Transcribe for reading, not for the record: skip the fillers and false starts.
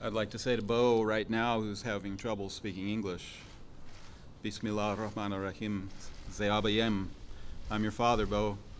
I'd like to say to Bowe right now, who's having trouble speaking English, Bismillah ar-Rahman ar-Rahim, Ze'abayem. I'm your father, Bowe.